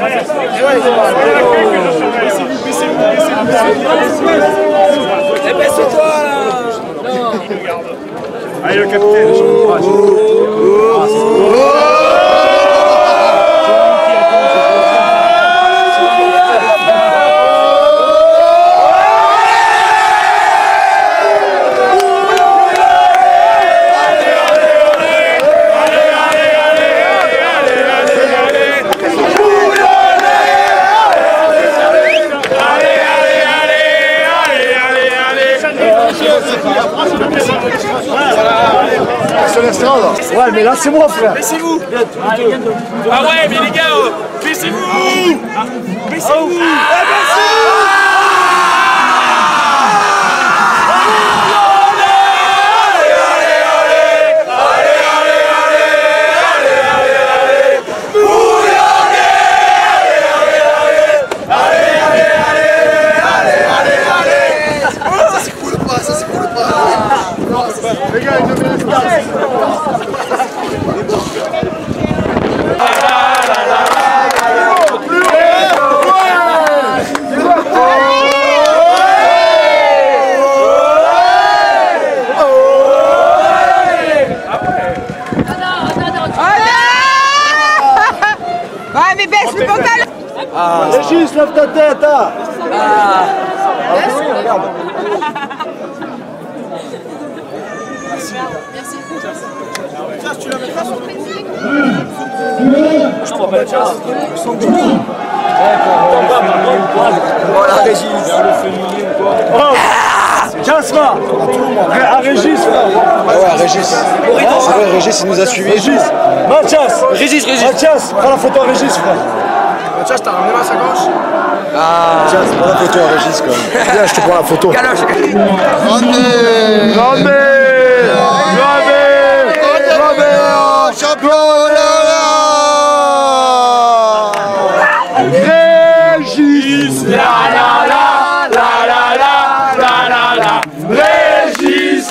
Eh ben c'est toi là. Allez le capitaine. Ouais, mais là c'est moi, frère. Baissez-vous. Ah ouais, mais les gars, baissez-vous. Baissez-vous. Les gars, ils deviennent Ouais, mais baisse le pantalon. Régis, lève ta tête, hein. Oui, regarde. Merci. Tiens, tu la mettras sur le coup. Je crois pas le chance. Oh la Régis. Oh, Jasma. À Régis, frère. Ah ouais, Régis. C'est vrai, Régis, il nous a suivis. Régis. Mathias. Régis. Mathias, prends la photo à Régis, frère. Mathias, t'as ramené ma sacoche? Tiens, prends la photo à Régis, quand même. Viens, je te prends la photo. Régis. Régis,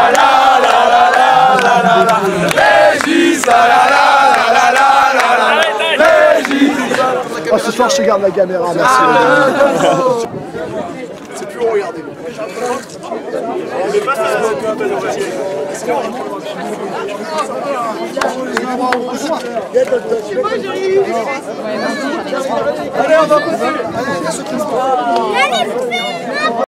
Oh, ce soir, je te garde la caméra, merci. C'est plus haut, regardez. Allez, on va passer. Allez,